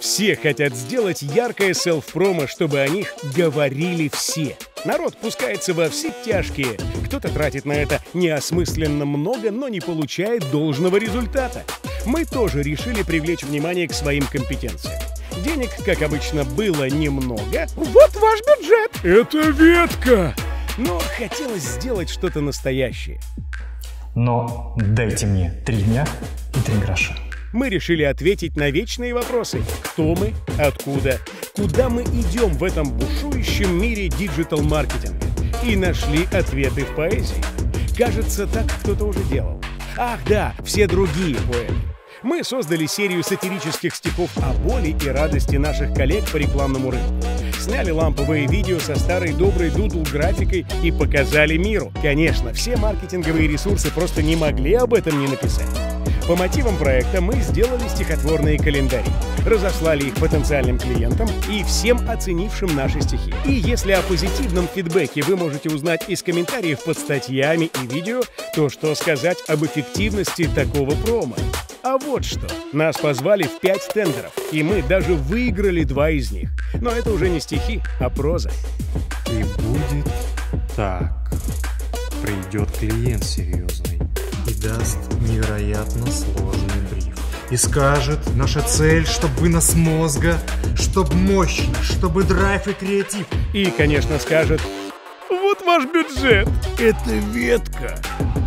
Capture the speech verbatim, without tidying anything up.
Все хотят сделать яркое селф-промо, чтобы о них говорили все. Народ пускается во все тяжкие. Кто-то тратит на это неосмысленно много, но не получает должного результата. Мы тоже решили привлечь внимание к своим компетенциям. Денег, как обычно, было немного. Вот ваш бюджет! Это ветка! Но хотелось сделать что-то настоящее. Но дайте мне три дня и три гроша. Мы решили ответить на вечные вопросы. Кто мы? Откуда? Куда мы идем в этом бушующем мире диджитал-маркетинга? И нашли ответы в поэзии. Кажется, так кто-то уже делал. Ах да, все другие поэты. Мы создали серию сатирических стихов о боли и радости наших коллег по рекламному рынку. Сняли ламповые видео со старой доброй дудл-графикой и показали миру. Конечно, все маркетинговые ресурсы просто не могли об этом не написать. По мотивам проекта мы сделали стихотворные календари, разослали их потенциальным клиентам и всем оценившим наши стихи. И если о позитивном фидбэке вы можете узнать из комментариев под статьями и видео, то что сказать об эффективности такого промо? А вот что. Нас позвали в пять тендеров, и мы даже выиграли два из них. Но это уже не стихи, а проза. И будет так. Придет клиент серьезный и даст невероятно сложный бриф. И скажет, наша цель, чтобы вынос мозга, чтобы мощно, чтобы драйв и креатив. И, конечно, скажет, вот ваш бюджет. Это ветка.